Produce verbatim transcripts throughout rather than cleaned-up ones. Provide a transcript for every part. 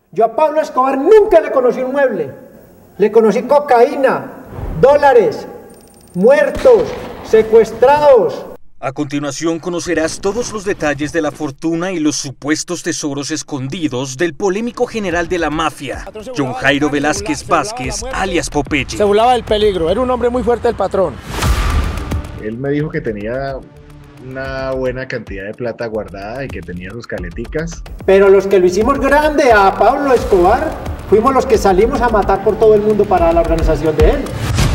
Yo a Pablo Escobar nunca le conocí un mueble. Le conocí cocaína, dólares, muertos, secuestrados. A continuación conocerás todos los detalles de la fortuna y los supuestos tesoros escondidos del polémico general de la mafia, John Jairo Velázquez Vázquez, alias Popeye. Se burlaba del peligro, era un hombre muy fuerte el patrón. Él me dijo que tenía una buena cantidad de plata guardada y que tenía sus caleticas. Pero los que lo hicimos grande a Pablo Escobar, fuimos los que salimos a matar por todo el mundo para la organización de él.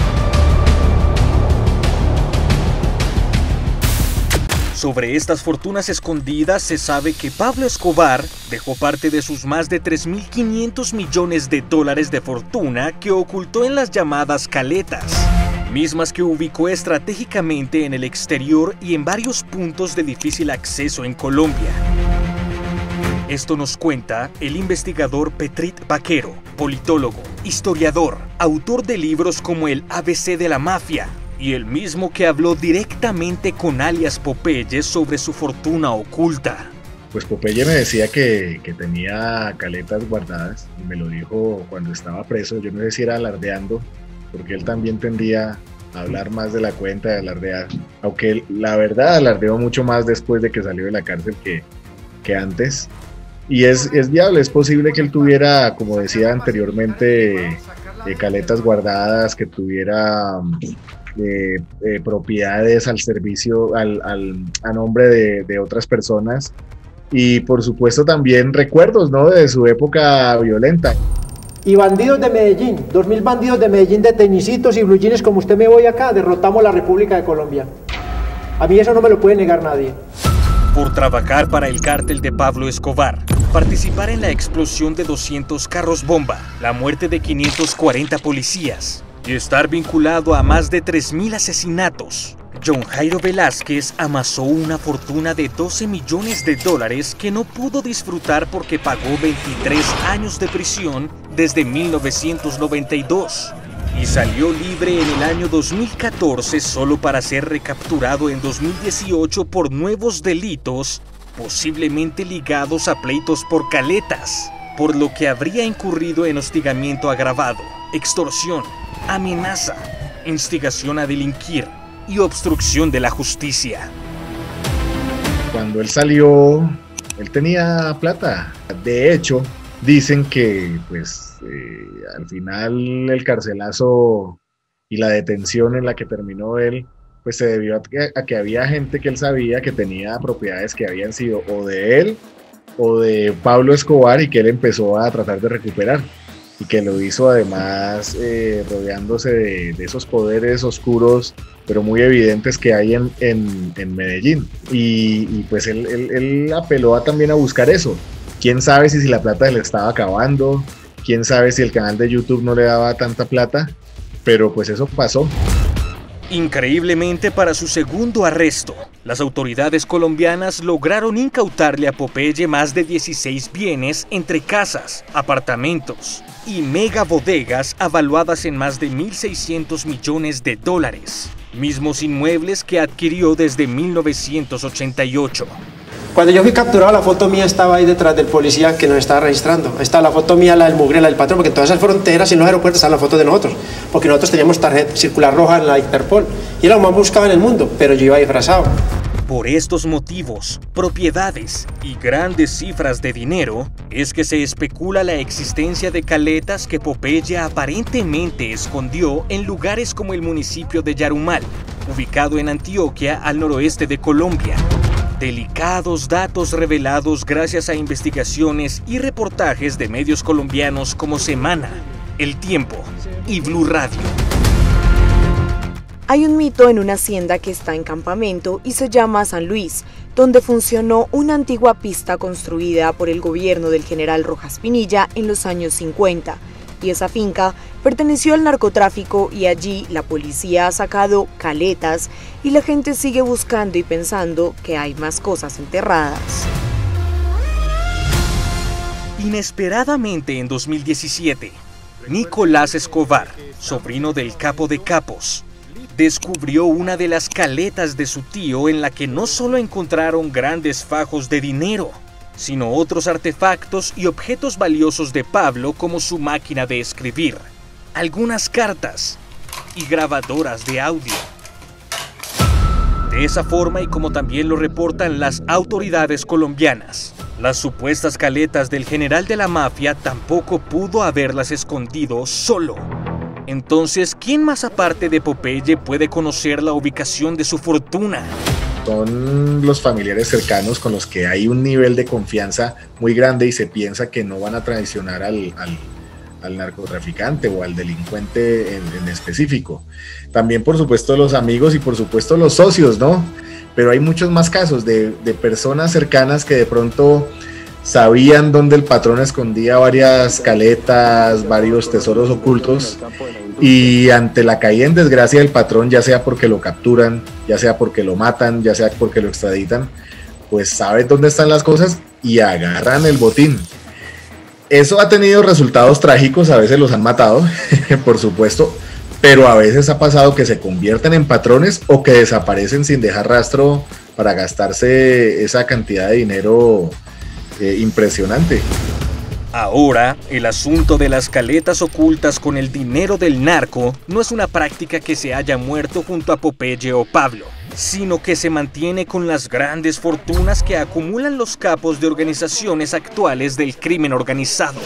Sobre estas fortunas escondidas se sabe que Pablo Escobar dejó parte de sus más de tres mil quinientos millones de dólares de fortuna que ocultó en las llamadas caletas, mismas que ubicó estratégicamente en el exterior y en varios puntos de difícil acceso en Colombia. Esto nos cuenta el investigador Petrit Vaquero, politólogo, historiador, autor de libros como El A B C de la Mafia, y el mismo que habló directamente con alias Popeye sobre su fortuna oculta. Pues Popeye me decía que, que tenía caletas guardadas y me lo dijo cuando estaba preso. Yo no sé si era alardeando, porque él también tendía a hablar más de la cuenta de alardear, aunque él, la verdad alardeó mucho más después de que salió de la cárcel que, que antes. Y es, es viable, es posible que él tuviera, como decía anteriormente, eh, caletas guardadas, que tuviera eh, eh, propiedades al servicio, al, al, a nombre de, de otras personas, y por supuesto también recuerdos, ¿no?, de su época violenta. Y bandidos de Medellín, dos mil bandidos de Medellín de tenisitos y blue jeans como usted me voy acá, derrotamos la República de Colombia. A mí eso no me lo puede negar nadie. Por trabajar para el cártel de Pablo Escobar, participar en la explosión de doscientos carros bomba, la muerte de quinientos cuarenta policías y estar vinculado a más de tres mil asesinatos, John Jairo Velázquez amasó una fortuna de doce millones de dólares que no pudo disfrutar porque pagó veintitrés años de prisión desde mil novecientos noventa y dos. Y salió libre en el año dos mil catorce solo para ser recapturado en dos mil dieciocho por nuevos delitos, posiblemente ligados a pleitos por caletas, por lo que habría incurrido en hostigamiento agravado, extorsión, amenaza, instigación a delinquir y obstrucción de la justicia. Cuando él salió, él tenía plata. De hecho, dicen que pues eh, al final el carcelazo y la detención en la que terminó él pues se debió a que, a que había gente que él sabía que tenía propiedades que habían sido o de él o de Pablo Escobar y que él empezó a tratar de recuperar, y que lo hizo además eh, rodeándose de, de esos poderes oscuros pero muy evidentes que hay en, en, en Medellín, y, y pues él, él, él apeló a, también a buscar eso. Quién sabe si, si la plata le estaba acabando, quién sabe si el canal de YouTube no le daba tanta plata, pero pues eso pasó. Increíblemente, para su segundo arresto, las autoridades colombianas lograron incautarle a Popeye más de dieciséis bienes entre casas, apartamentos y mega bodegas avaluadas en más de mil seiscientos millones de dólares, mismos inmuebles que adquirió desde mil novecientos ochenta y ocho. Cuando yo fui capturado, la foto mía estaba ahí detrás del policía que nos estaba registrando. Ahí está la foto mía, la del mugre, la del patrón, porque en todas esas fronteras y en los aeropuertos están las fotos de nosotros, porque nosotros teníamos tarjeta circular roja en la Interpol y era lo más buscado en el mundo, pero yo iba disfrazado. Por estos motivos, propiedades y grandes cifras de dinero, es que se especula la existencia de caletas que Popeye aparentemente escondió en lugares como el municipio de Yarumal, ubicado en Antioquia, al noroeste de Colombia. Delicados datos revelados gracias a investigaciones y reportajes de medios colombianos como Semana, El Tiempo y Blue Radio. Hay un mito en una hacienda que está en Campamento y se llama San Luis, donde funcionó una antigua pista construida por el gobierno del general Rojas Pinilla en los años cincuenta. Y esa finca perteneció al narcotráfico y allí la policía ha sacado caletas y la gente sigue buscando y pensando que hay más cosas enterradas. Inesperadamente en dos mil diecisiete, Nicolás Escobar, sobrino del capo de capos, descubrió una de las caletas de su tío en la que no solo encontraron grandes fajos de dinero, sino otros artefactos y objetos valiosos de Pablo como su máquina de escribir, algunas cartas y grabadoras de audio. De esa forma, y como también lo reportan las autoridades colombianas, las supuestas caletas del general de la mafia tampoco pudo haberlas escondido solo. Entonces, ¿quién más aparte de Popeye puede conocer la ubicación de su fortuna? Son los familiares cercanos con los que hay un nivel de confianza muy grande y se piensa que no van a traicionar al, al, al narcotraficante o al delincuente en, en específico. También, por supuesto, los amigos y por supuesto los socios, ¿no? Pero hay muchos más casos de, de personas cercanas que de pronto sabían dónde el patrón escondía varias caletas, varios tesoros ocultos, y ante la caída en desgracia del patrón, ya sea porque lo capturan, ya sea porque lo matan, ya sea porque lo extraditan, pues saben dónde están las cosas y agarran el botín. Eso ha tenido resultados trágicos, a veces los han matado, por supuesto, pero a veces ha pasado que se convierten en patrones o que desaparecen sin dejar rastro para gastarse esa cantidad de dinero eh, impresionante. Ahora, el asunto de las caletas ocultas con el dinero del narco no es una práctica que se haya muerto junto a Popeye o Pablo, sino que se mantiene con las grandes fortunas que acumulan los capos de organizaciones actuales del crimen organizado.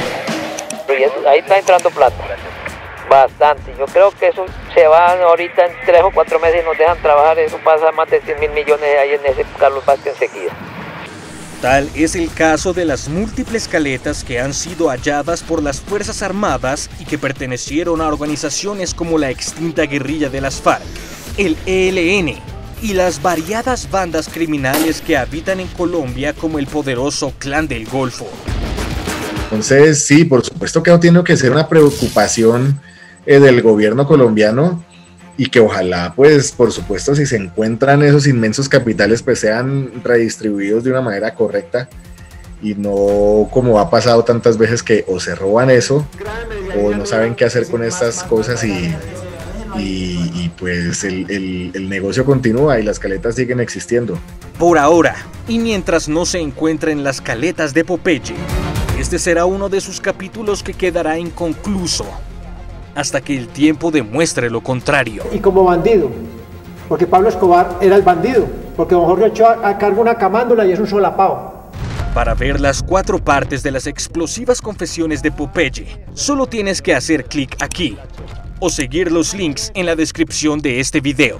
Ahí está entrando plata, bastante. Yo creo que eso se va ahorita en tres o cuatro meses y nos dejan trabajar. Eso pasa más de cien mil millones ahí en ese Carlos Vázquez enseguida. Tal es el caso de las múltiples caletas que han sido halladas por las Fuerzas Armadas y que pertenecieron a organizaciones como la extinta guerrilla de las FARC, el E L N y las variadas bandas criminales que habitan en Colombia como el poderoso Clan del Golfo. Entonces, sí, por supuesto que no tiene que ser una preocupación eh, del gobierno colombiano, y que ojalá, pues, por supuesto, si se encuentran esos inmensos capitales, pues sean redistribuidos de una manera correcta y no como ha pasado tantas veces que o se roban eso o no saben qué hacer con estas cosas y, y, y pues el, el, el negocio continúa y las caletas siguen existiendo. Por ahora, y mientras no se encuentren las caletas de Popeye, este será uno de sus capítulos que quedará inconcluso, hasta que el tiempo demuestre lo contrario. Y como bandido, porque Pablo Escobar era el bandido, porque don Jorge Ochoa carga una camándula y es un solapao. Para ver las cuatro partes de las explosivas confesiones de Popeye, solo tienes que hacer clic aquí, o seguir los links en la descripción de este video.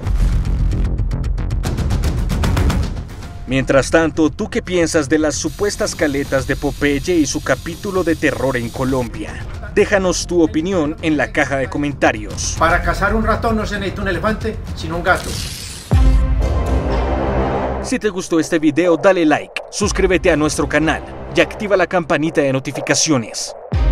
Mientras tanto, ¿tú qué piensas de las supuestas caletas de Popeye y su capítulo de terror en Colombia? Déjanos tu opinión en la caja de comentarios. Para cazar un ratón no se necesita un elefante, sino un gato. Si te gustó este video, dale like, suscríbete a nuestro canal y activa la campanita de notificaciones.